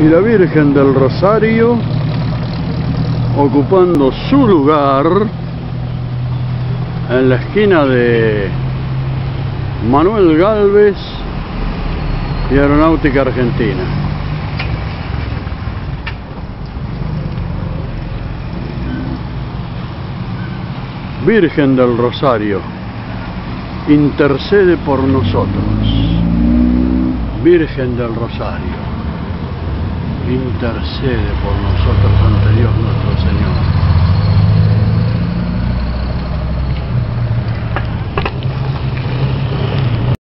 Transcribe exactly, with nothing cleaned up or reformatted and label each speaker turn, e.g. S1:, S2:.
S1: y la Virgen del Rosario ocupando su lugar en la esquina de Manuel Gálvez y Aeronáutica Argentina. Virgen del Rosario, intercede por nosotros. Virgen del Rosario, intercede por nosotros ante Dios nuestro Señor.